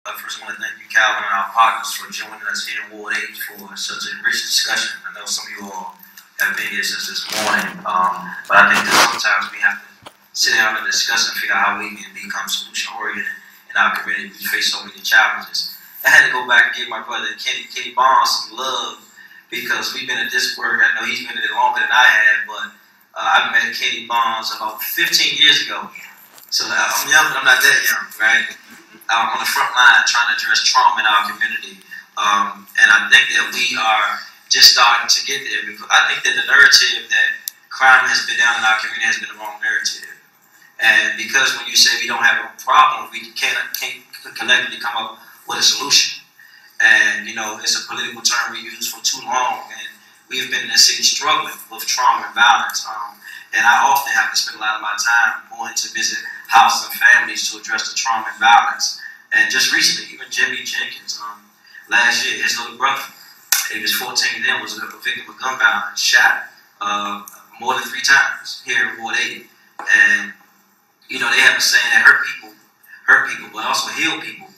First, I want to thank you, Calvin, and our partners for joining us here in Ward 8 for such a rich discussion. I know some of you all have been here since this morning, but I think that sometimes we have to sit down and discuss and figure out how we can become solution-oriented in our community. We face so many challenges. I had to go back and give my brother Kenny Bonds some love because we've been at this work. I know he's been in it longer than I have, but I met Kenny Bonds about 15 years ago. So I'm young, but I'm not that young, right? On the front line trying to address trauma in our community. And I think that we are just starting to get there. Because I think that the narrative that crime has been down in our community has been the wrong narrative. And because when you say we don't have a problem, we can't collectively come up with a solution. And, you know, it's a political term we use for too long. And we've been in the city struggling with trauma and violence. And I often have to spend a lot of my time going to visit houses and families to address the trauma and violence. And just recently, even Jimmy Jenkins, last year, his little brother, he was 14 then, was a victim of gun violence, shot more than 3 times here in Ward 8. And, you know, they have a saying that hurt people, but also heal people.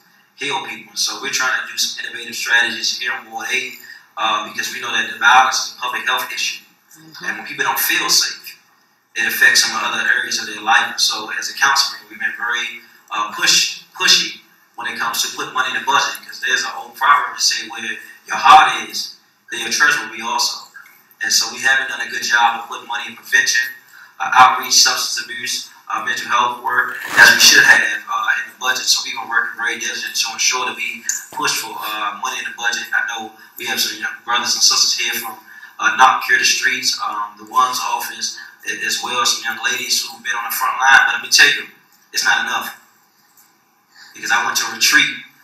So we're trying to do some innovative strategies here in Ward 8 because we know that the violence is a public health issue. And when people don't feel safe, it affects some other areas of their life. So as a councilman, we've been very pushy when it comes to putting money in the budget, because there's an old proverb to say where your heart is, there your treasure will be also. And so we haven't done a good job of putting money in prevention, outreach, substance abuse, mental health work, as we should have in the budget. So we've been working very diligently to ensure that we push for money in the budget. I know we have some young brothers and sisters here from Not Cure the Streets, the One's office, as well as some young ladies who've been on the front line. But let me tell you, it's not enough. Because I went to a retreat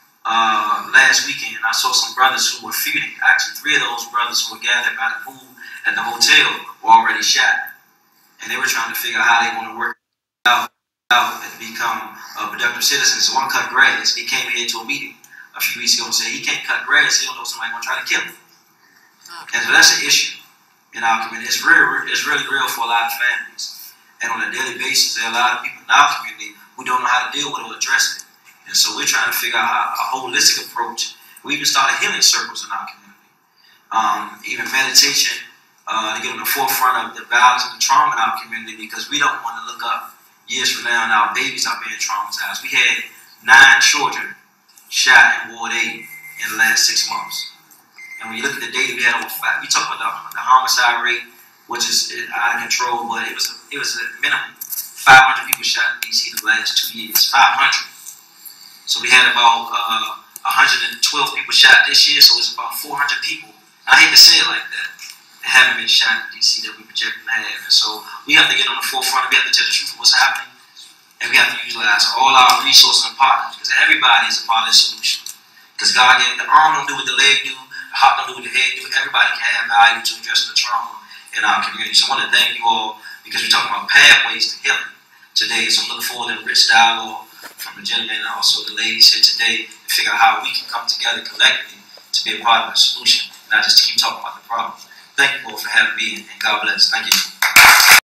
last weekend and I saw some brothers who were feuding. Actually, 3 of those brothers who were gathered by the pool at the hotel were already shot. And they were trying to figure out how they want to work out and become productive citizens. One cut grass. He came here to a meeting a few weeks ago and said he can't cut grass. He don't know somebody's going to try to kill him. And so that's an issue in our community. It's really real for a lot of families. And on a daily basis, there are a lot of people in our community who don't know how to deal with it or address it. And so we're trying to figure out a holistic approach. We even started healing circles in our community. Even meditation to get on the forefront of the violence and the trauma in our community, because we don't want to look up years from now and our babies are being traumatized. We had 9 children shot in Ward 8 in the last 6 months. And when you look at the data, we had over 5. We talk about the homicide rate, which is out of control, but it was a minimum 500 people shot in DC the last 2 years. 500. So we had about 112 people shot this year, so it's about 400 people. And I hate to say it like that haven't been shot in DC that we project to have. And so we have to get on the forefront. We have to tell the truth of what's happening, and we have to utilize all our resources and partners, because everybody is a part of the solution. Because God gave the arm don't do what the leg do, the heart don't do what the head do. Everybody can have value to address the trauma in our community. So I want to thank you all, because we're talking about pathways to healing today. So I'm looking forward to a rich dialogue from the gentlemen and also the ladies here today to figure out how we can come together collectively to be a part of the solution, not just to keep talking about the problem. Thank you all for having me, and God bless. Thank you.